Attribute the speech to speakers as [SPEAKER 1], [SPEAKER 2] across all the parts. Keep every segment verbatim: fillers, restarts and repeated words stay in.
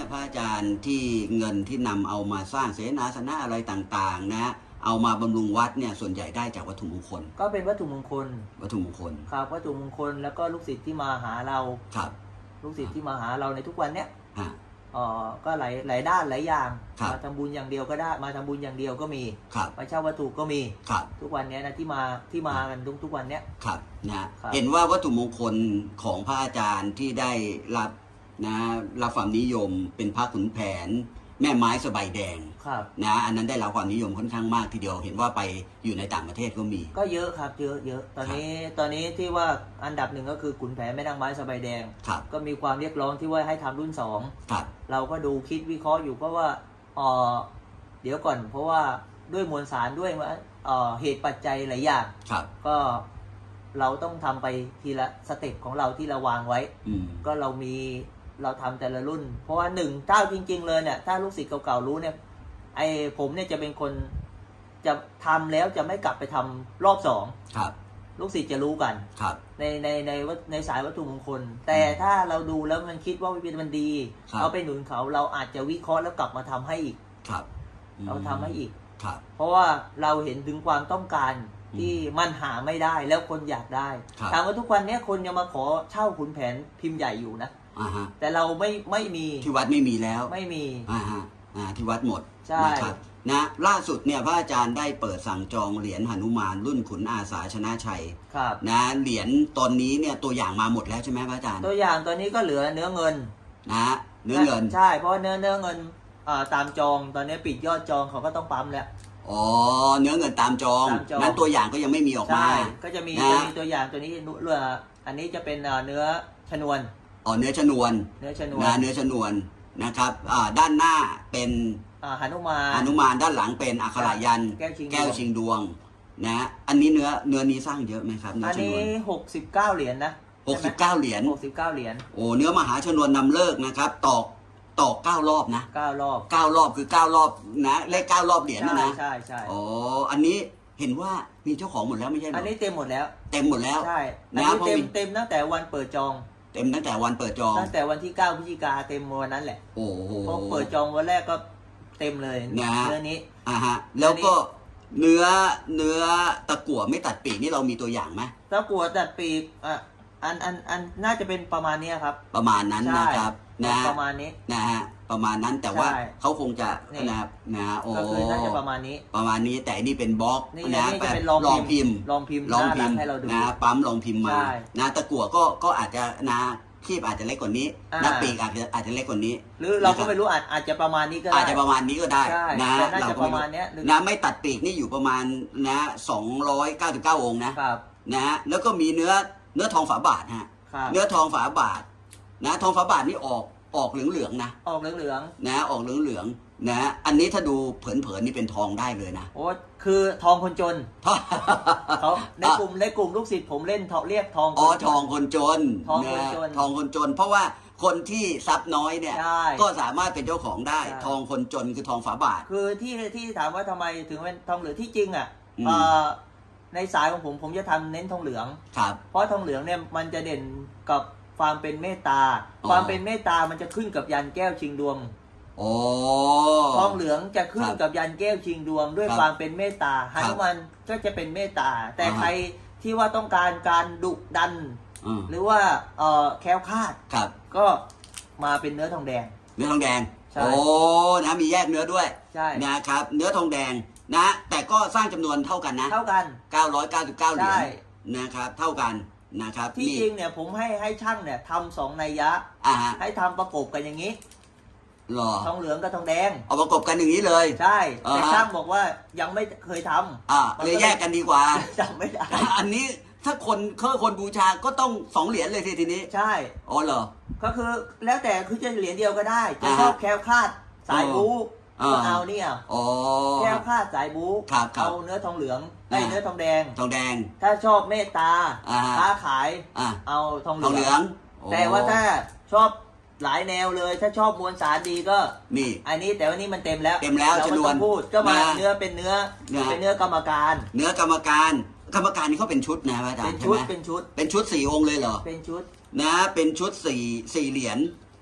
[SPEAKER 1] เนี่ยพระอาจารย์ที่เงินที่นำเอามาสร้างเสนาสนะอะไรต่างๆนะเอามาบำรุงวัดเนี่ยส่วนใหญ่ได้จากวัตถุมงคล
[SPEAKER 2] ก็เป็นวัตถุมงคล
[SPEAKER 1] วัตถุมงคล
[SPEAKER 2] ครับวัตถุมงคลแล้วก็ลูกศิษย์ที่มาหาเรา
[SPEAKER 1] ครับ
[SPEAKER 2] ลูกศิษย์ที่มาหาเราในทุกวันเนี้ยอ๋อก็หลายหลายด้านหลายอย่างมาทำบุญอย่างเดียวก็ได้มาทำบุญอย่างเดียวก็มีมาเช่าวัตถุก็มีทุกวันนี้นะที่มาที่มากันทุกทุกวันเนี้ย
[SPEAKER 1] ครับนะเห็นว่าวัตถุมงคลของพระอาจารย์ที่ได้รับนะรับความนิยมเป็นพระขุนแผนแม่ไม้สบายแดงนะอันนั้นได้รับความนิยมค่อนข้างมากทีเดียวเห็นว่าไปอยู่ในต่างประเทศก็มี
[SPEAKER 2] ก็เยอะครับเยอะเยอะตอนนี้ตอนนี้ที่ว่าอันดับหนึ่งก็คือขุนแผนแม่นางไม้สบายแดงก็มีความเรียกร้องที่ว่าให้ทำรุ่นสองเราก็ดูคิดวิเคราะห์อยู่เพราะว่าอ๋อเดี๋ยวก่อนเพราะว่าด้วยมวลสารด้วยเหตุปัจจัยหลายอย่างก็เราต้องทำไปทีละสเต็ปของเราที่เราวางไว้ก็เรามีเราทำแต่ละรุ่นเพราะว่าหนึ่งเจ้าจริงๆเลยเนี่ยถ้าลูกศิษย์เก่าๆรู้เนี่ยไอ้ผมเนี่ยจะเป็นคนจะทำแล้วจะไม่กลับไปทำรอบสองลูกศิษย์จะรู้กันในในในในสายวัตถุมงคลแต่ถ้าเราดูแล้วมันคิดว่ามันดีเอาไปหนุนเขาเราอาจจะวิเคราะห์แล้วกลับมาทำให้อีกเราทำให้อีกเพราะว่าเราเห็นถึงความต้องการที่มันหาไม่ได้แล้วคนอยากได้ถามว่าทุกวันนี้คนยังมาขอเช่าขุนแผนพิมพ์ใหญ่อยู่นะแต่เราไม่ไม่มี
[SPEAKER 1] ที่วัดไม่มีแล้ว
[SPEAKER 2] ไม่มี
[SPEAKER 1] อ่าฮะอ่าที่วัดหมดนะครับนะล่าสุดเนี่ยพระอาจารย์ได้เปิดสั่งจองเหรียญหนุมานรุ่นขุนอาสาชนะชัยนะเหรียญตอนนี้เนี่ยตัวอย่างมาหมดแล้วใช่ไหมพระอาจารย์
[SPEAKER 2] ตัวอย่างตอนนี้ก็เหลือเนื้อเงิน
[SPEAKER 1] นะเนื้อเงิน
[SPEAKER 2] ใช่เพราะเนื้อเนื้อเงินอ่าตามจองตอนนี้ปิดยอดจองเขาก็ต้องปั๊มแล้ว
[SPEAKER 1] อ๋อเนื้อเงินตามจองนั้นตัวอย่างก็ยังไม่มีออกมา
[SPEAKER 2] ก็จะมีจะมีตัวอย่างตัวนี้เรืออันนี้จะเป็นเนื้อชนวน
[SPEAKER 1] อ๋อเนื้อชนวน
[SPEAKER 2] เนื้อชนวน
[SPEAKER 1] นะเนื้อชนวนนะครับอ่าด้านหน้าเป็น
[SPEAKER 2] หนุมาน
[SPEAKER 1] หนุมานด้านหลังเป็นอัครายันแก้วชิงดวงนะอันนี้เนื้อเนื้อนี้สร้างเยอะไหมครับ
[SPEAKER 2] อันนี้หกสิบเก้าเหรียญนะ
[SPEAKER 1] หกสิบเก้าเหรียญ
[SPEAKER 2] หกสิบเก้าเหรียญ
[SPEAKER 1] โอ้เนื้อมหาชนวนนำเลิกนะครับตอกตอกเก้ารอบนะ
[SPEAKER 2] เก้ารอบ
[SPEAKER 1] เก้ารอบคือเก้ารอบนะเลขเก้ารอบเหรียญนะนะ
[SPEAKER 2] ใช่ใช่
[SPEAKER 1] อ๋ออันนี้เห็นว่ามีเจ้าของหมดแล้วไม่ใช่หรอ
[SPEAKER 2] อันนี้เต็มหมดแล้ว
[SPEAKER 1] เต็มหมดแล้ว
[SPEAKER 2] ใช่อันนี้เต็มเต็มตั้งแต่วันเปิดจอง
[SPEAKER 1] เต็มตั้งแต่วันเปิดจอง
[SPEAKER 2] ตั้งแต่วันที่เก้าพฤศจิกาเต็มวันนั้นแหละ
[SPEAKER 1] โอ้โห
[SPEAKER 2] พอเปิดจองวันแรกก็เต็มเลยเนื้อนี้
[SPEAKER 1] อ่าฮะแล้วก็เนื้อเนื้อตะกั่วไม่ตัดปีกนี่เรามีตัวอย่างไหม
[SPEAKER 2] ตะกั่วตัดปีกอ่ะอันอันอันน่าจะเป็นประมาณนี้ครับ
[SPEAKER 1] ประมาณนั้นนะครับนะ
[SPEAKER 2] ประมาณนี้
[SPEAKER 1] นะฮะประมาณนั้นแต่ว่าเขาคงจะนะครับนะโอ้
[SPEAKER 2] ก็คือน่าจะประมาณนี้
[SPEAKER 1] ประมาณนี้แต่นี่เป็นบล็อก
[SPEAKER 2] นะเป็นลองพิมพ์
[SPEAKER 1] ลองพิมพ์ลองพิมพ์นะปั๊มลองพิมพ์มานะตะกั่วก็ก็อาจจะนะคีบอาจจะเล็กกว่านี้นะปีกอาจจะอาจจะเล็กกว่านี้
[SPEAKER 2] หรือเราก็ไม่รู้อาจอาจจะประมาณนี้ก็ได้
[SPEAKER 1] อาจจะประมาณนี้ก็ได้นะเราก็ประมาณนี้นะไม่ตัดปีกนี่อยู่ประมาณนะสองร้อยเก้าสิบเก้าองค์นะนะแล้วก็มีเนื้อเนื้อทองฝาบาทฮะเนื้อทองฝาบาทนะทองฝาบาทนี่ออกออกเหลืองๆนะ
[SPEAKER 2] ออกเหลือง
[SPEAKER 1] ๆนะออกเหลืองๆนะอันนี้ถ้าดูเผินๆนี่เป็นทองได้เลยนะ
[SPEAKER 2] โอ้คือทองคนจนเขาในกลุ่มในกลุ่มลูกศิษย์ผมเล่นเรียกทอง
[SPEAKER 1] อ๋อทองคนจน
[SPEAKER 2] ทองคนจน
[SPEAKER 1] ทองคนจนเพราะว่าคนที่ทรัพย์น้อยเนี่ยก็สามารถเป็นเจ้าของได้ทองคนจนคือทองฝาบาท
[SPEAKER 2] คือที่ที่ถามว่าทำไมถึงเป็นทองเหลืองที่จริงอ่ะในสายของผมผมจะทำเน้นทองเหลืองเพราะทองเหลืองเนี่ยมันจะเด่นกับความเป็นเมตตาความเป็นเมตตามันจะขึ้นกับยันแก้วชิงดวงทองเหลืองจะขึ้นกับยันแก้วชิงดวงด้วยความเป็นเมตตาหนุมานก็จะเป็นเมตตาแต่ใครที่ว่าต้องการการดุดันหรือว่าเอ่อแคล้วคลาดก็มาเป็นเนื้อทองแดง
[SPEAKER 1] เนื้อทองแดงโอ้นะมีแยกเนื้อด้วยนะครับเนื้อทองแดงนะแต่ก็สร้างจำนวนเท่ากันนะ
[SPEAKER 2] เท่ากัน
[SPEAKER 1] เก้าร้อยเก้าสิบเก้าเหรียญนะครับเท่ากันนะครับ
[SPEAKER 2] ที่จริงเนี่ยผมให้ให้ช่างเนี่ยทำสองนัยยะให้ทำประกบกันอย่างนี้
[SPEAKER 1] หรอ
[SPEAKER 2] ทองเหลืองกับทองแดง
[SPEAKER 1] เอาประกบกันอย่างนี้เลย
[SPEAKER 2] ใช่แต่ช่างบอกว่ายังไม่เคยทำ
[SPEAKER 1] อ่าเลยแยกกันดีกว่า
[SPEAKER 2] จำไม่ได้
[SPEAKER 1] อันนี้ถ้าคนเคยคนบูชาก็ต้องสองเหรียญเลยทีทีนี้
[SPEAKER 2] ใช่
[SPEAKER 1] อ๋อเหรอ
[SPEAKER 2] ก็คือแล้วแต่คือจะเหรียญเดียวก็ได้จะชอบแคล้วคลาดสายบู๊ก็เอาเนี่ยแคล้วคลาดสายบู๊เอาเนื้อทองเหลืองไอ้เนื้อทองแดง
[SPEAKER 1] ทองแดง
[SPEAKER 2] ถ้าชอบเมตตาค้าขายเอาทองเหลืองแต่ว่าถ้าชอบหลายแนวเลยถ้าชอบมวลสารดีก็
[SPEAKER 1] นี่
[SPEAKER 2] อันนี้แต่ว่านี่มันเต็มแล้ว
[SPEAKER 1] เต็มแล้ว
[SPEAKER 2] จำนวนพูดก็มาเนื้อเป็นเนื้อเป็นเนื้อกรรมการ
[SPEAKER 1] เนื้อกรรมการกรรมการนี่เขาเป็นชุดนะอาจารย์
[SPEAKER 2] เป็นชุดเป็นชุด
[SPEAKER 1] เป็นชุดสี่องค์เลยเหรอ
[SPEAKER 2] เป็นชุด
[SPEAKER 1] นะเป็นชุดสี่สี่เหรียญ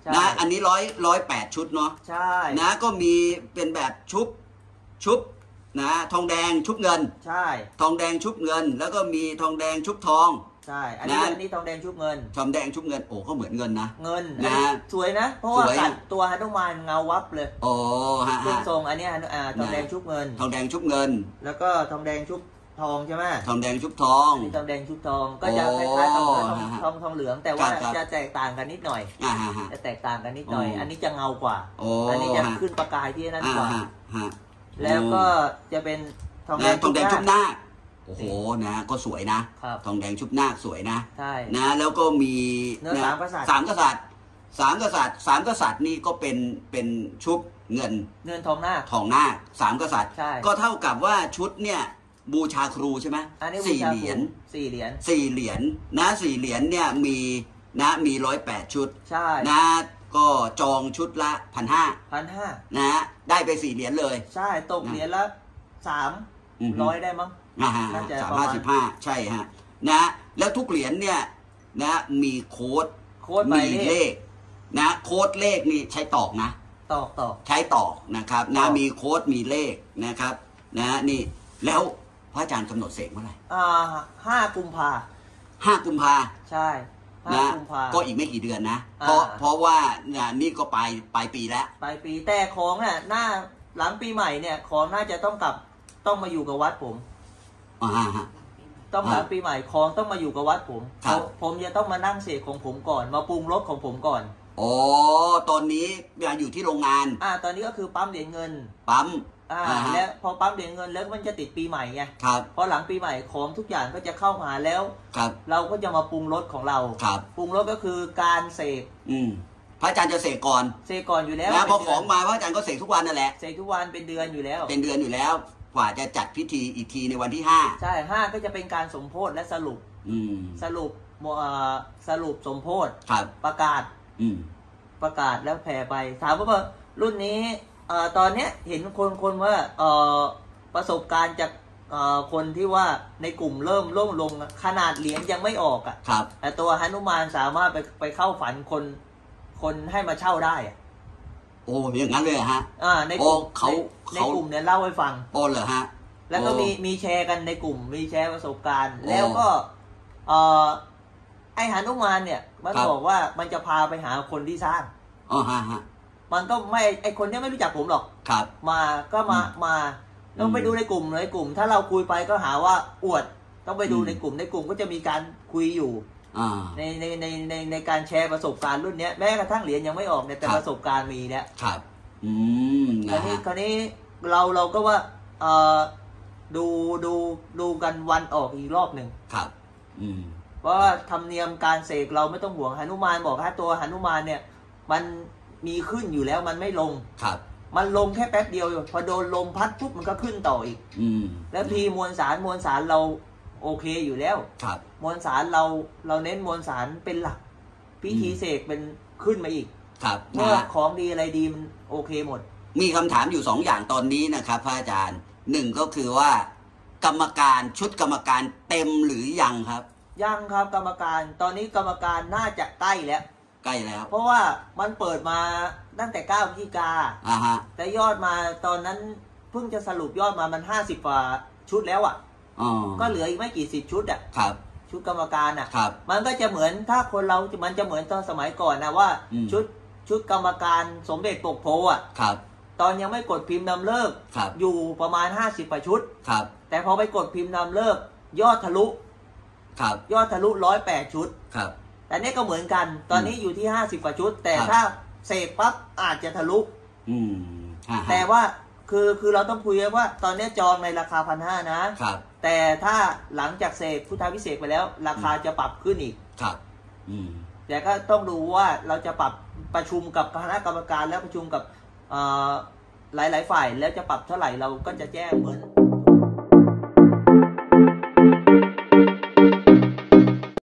[SPEAKER 1] นะอันนี้ร้อยร้อยแปดชุดเนาะ
[SPEAKER 2] ใช่
[SPEAKER 1] นะก็มีเป็นแบบชุบชุบนะทองแดงชุบเงิน
[SPEAKER 2] ใช่
[SPEAKER 1] ทองแดงชุบเงินแล้วก็มีทองแดงชุบทอง
[SPEAKER 2] ใช่อันนี้อันนี้ทองแดงชุบเงิน
[SPEAKER 1] ทองแดงชุบเงินโอ้ก็เหมือนเงินนะ
[SPEAKER 2] เงินนะสวยนะเพราะว่าตัดตัวหนุมานเงาวับเลย
[SPEAKER 1] โอ้ฮะ
[SPEAKER 2] เครื่องทรงอันนี้อ่าทองแดงชุบเงิน
[SPEAKER 1] ทองแดงชุบเงิน
[SPEAKER 2] แล้วก็ทองแดงชุบทองใช่ไหม
[SPEAKER 1] ทองแดงชุบทอง
[SPEAKER 2] ทองแดงชุบทองก็จะคล้ายๆทองทองทองเหลืองแต่ว่าจะแตกต่างกันนิดหน่อยจะแตกต่างกันนิดหน่อยอันนี้จะเงากว่าอันนี้จะขึ้นประกายที่นั่นกว่าแล้วก็จะเป็นทองแดง
[SPEAKER 1] ทองแดงชุบหน้าโอ้โหนะก็สวยนะทองแดงชุบหน้าสวยนะนะแล้วก็มี
[SPEAKER 2] สามกษัตริย์
[SPEAKER 1] สามกษัตริย์สามกษัตริย์สามกษัตริย์นี่ก็เป็นเป็นชุบเงิน
[SPEAKER 2] เงินทองหน้า
[SPEAKER 1] ทองหน้าสามกษัตริย์ก็เท่ากับว่าชุดเนี่ยบูชาครูใช่ไหมสี่เหรียญ
[SPEAKER 2] สี่เหรียญ
[SPEAKER 1] สี่เหรียญนะสี่เหรียญเนี่ยมีนะมีร้อยแปดชุด
[SPEAKER 2] ใช่
[SPEAKER 1] นะก็จองชุดละพันห้า
[SPEAKER 2] พันห้า
[SPEAKER 1] นะได้ไปสี่เหรียญเลย
[SPEAKER 2] ใช่ตกเหรียญละสามร้อยได้มั้ง
[SPEAKER 1] อ่าฮะสามห้าสิบห้าใช่ฮะนะแล้วทุกเหรียญเนี่ยนะมีโค้ด
[SPEAKER 2] โค้ดมี
[SPEAKER 1] เลขนะโค้ดเลขนี่ใช้ตอกนะ
[SPEAKER 2] ตอกตอก
[SPEAKER 1] ใช้ตอกนะครับนะมีโค้ดมีเลขนะครับนะนี่แล้วพระอาจารย์กำหนดเสกเมื่อไหร่
[SPEAKER 2] อ่าห้ากุมภา
[SPEAKER 1] ห้ากุมภา
[SPEAKER 2] ใช่
[SPEAKER 1] นะก็อีกไม่กี่เดือนนะเพราะเพราะว่านี่ก็ปลายปลายปีแล้ว
[SPEAKER 2] ปลายปีแต่ของเนี่ยหน้าหลังปีใหม่เนี่ยของน่าจะต้องกลับต้องมาอยู่กับวัดผม
[SPEAKER 1] อ่าฮะ
[SPEAKER 2] ต้องหลังปีใหม่ของต้องมาอยู่กับวัดผมผมจะต้องมานั่งเสกของผมก่อนมาปรุงรสของผมก่อน
[SPEAKER 1] อ๋อตอนนี้อยู่ที่โรงงาน
[SPEAKER 2] อ่าตอนนี้ก็คือปั๊มเหรียญเงิน
[SPEAKER 1] ปั๊ม
[SPEAKER 2] อ่าแล้วพอปั๊มเหรียญเงินแล้วมันจะติดปีใหม่ไง
[SPEAKER 1] ครับ
[SPEAKER 2] พอหลังปีใหม่ของทุกอย่างก็จะเข้ามาแล้ว
[SPEAKER 1] ครับ
[SPEAKER 2] เราก็จะมาปรุงรสของเรา
[SPEAKER 1] ครับ
[SPEAKER 2] ปรุงรสก็คือการเสก
[SPEAKER 1] อืมพระอาจารย์จะเสกก่อน
[SPEAKER 2] เสกก่อนอยู่แล้ว
[SPEAKER 1] แล้วพอของมาพระอาจารย์ก็เสกทุกวันนั่นแหละ
[SPEAKER 2] เสกทุกวันเป็นเดือนอยู่แล้ว
[SPEAKER 1] เป็นเดือนอยู่แล้วกว่าจะจัดพิธีอีกทีในวันที่ห้า
[SPEAKER 2] ใช่ห้าก็จะเป็นการสมโภชและสรุป
[SPEAKER 1] อืม
[SPEAKER 2] สรุปสรุปสมโภช
[SPEAKER 1] ครับ
[SPEAKER 2] ประกาศ
[SPEAKER 1] อืม
[SPEAKER 2] ประกาศแล้วแผ่ไปถามว่ารุ่นนี้ตอนเนี้ยเห็นคนคนว่าประสบการณ์จากคนที่ว่าในกลุ่มเริ่มล่มลงขนาดเหรียญยังไม่ออกอ่ะ
[SPEAKER 1] ครับ
[SPEAKER 2] แต่ตัวหนุมานสามารถไปไปเข้าฝันคนคนให้มาเช่าได้อ่ะ
[SPEAKER 1] โอ้อย่างนั้นเลยฮะ
[SPEAKER 2] อ่าในกลุ่ม
[SPEAKER 1] เขา
[SPEAKER 2] ในกลุ่มเนี่ยเล่าให้ฟัง
[SPEAKER 1] โอ้เหรอฮะ
[SPEAKER 2] แล้วก็มีมีแชร์กันในกลุ่มมีแชร์ประสบการณ์แล้วก็เออไอหนุมานเนี่ยมันบอกว่ามันจะพาไปหาคนที่สร้าง
[SPEAKER 1] อ๋อฮะฮะ
[SPEAKER 2] มันก็ไม่ไอคนนี้ไม่รู้จักผมหรอก
[SPEAKER 1] ครับ
[SPEAKER 2] มาก็มามาต้องไปดูในกลุ่มในกลุ่มถ้าเราคุยไปก็หาว่าอวดต้องไปดูในกลุ่มในกลุ่มก็จะมีการคุยอยู่ในในในในในการแชร์ประสบการณ์รุ่นนี้แม้กระทั่งเหรียญยังไม่ออกเนี่ยแต่ประสบการณ์มีแล้ว
[SPEAKER 1] ครับอืม
[SPEAKER 2] คราวนี้คราวนี้เราเราก็ว่าเออดูดูดูกันวันออกอีกรอบหนึ่ง
[SPEAKER 1] ครับอืม
[SPEAKER 2] เพราะว่าธรรมเนียมการเสกเราไม่ต้องห่วงหนุมานบอกถ้าตัวหนุมานเนี่ยมันมีขึ้นอยู่แล้วมันไม่ลง
[SPEAKER 1] ครับ
[SPEAKER 2] มันลงแค่แป๊บเดียวพอโดนลมพัดปุ๊บมันก็ขึ้นต่ออีก
[SPEAKER 1] อืม
[SPEAKER 2] แล้วทีมวลสารมวลสารเราโอเคอยู่แล้ว
[SPEAKER 1] ครับ
[SPEAKER 2] มวลสารเราเราเน้นมวลสารเป็นหลักพิธีเสกเป็นขึ้นมาอีก
[SPEAKER 1] ครับ
[SPEAKER 2] เมื่อของดีอะไรดีมันโอเคหมด
[SPEAKER 1] มีคำถามอยู่สองอย่างตอนนี้นะครับพระอาจารย์หนึ่งก็คือว่ากรรมการชุดกรรมการเต็มหรือยังครับ
[SPEAKER 2] ยังครับกรรมการตอนนี้กรรมการน่าจะใกล้แล้ว
[SPEAKER 1] ใกล้แล้ว
[SPEAKER 2] เพราะว่ามันเปิดมาตั้งแต่เก้าพฤศจิกา
[SPEAKER 1] อ่าฮะ
[SPEAKER 2] แต่ยอดมาตอนนั้นเพิ่งจะสรุปยอดมามันห้าสิบกว่าชุดแล้วอ่ะ
[SPEAKER 1] อ๋อ
[SPEAKER 2] ก็เหลืออีกไม่กี่สิบชุดอ่ะ
[SPEAKER 1] ครับ
[SPEAKER 2] ชุดกรรมการอ่ะ
[SPEAKER 1] ครับ
[SPEAKER 2] มันก็จะเหมือนถ้าคนเรามันจะเหมือนตอนสมัยก่อนนะว่าชุดชุดกรรมการสมเด็จปกโพอ่ะ
[SPEAKER 1] ครับ
[SPEAKER 2] ตอนยังไม่กดพิมพ์นำเลิกอยู่ประมาณห้าสิบกว่าชุด
[SPEAKER 1] ครับ
[SPEAKER 2] แต่พอไปกดพิมพ์นำเลิกยอดทะลุ
[SPEAKER 1] ครับ
[SPEAKER 2] ยอดทะลุร้อยแปดชุด
[SPEAKER 1] ครับ
[SPEAKER 2] แต่นี่ก็เหมือนกันตอนนี้อยู่ที่ห้าสิบกว่าชุดแต่ถ้าเสกปั๊บอาจจะทะลุ
[SPEAKER 1] อืม
[SPEAKER 2] แต่ว่าคือคือเราต้องคุยว่าตอนนี้จองในราคาพันห้านะครับแต่ถ้าหลังจากเสกพุทธาพิเศษไปแล้วราคาจะปรับขึ้นอีก
[SPEAKER 1] ครับอืม
[SPEAKER 2] แต่ก็ต้องดูว่าเราจะปรับประชุมกับคณะกรรมการแล้วประชุมกับหลายหลายฝ่ายแล้วจะปรับเท่าไหร่เราก็จะแจ้งเหมือน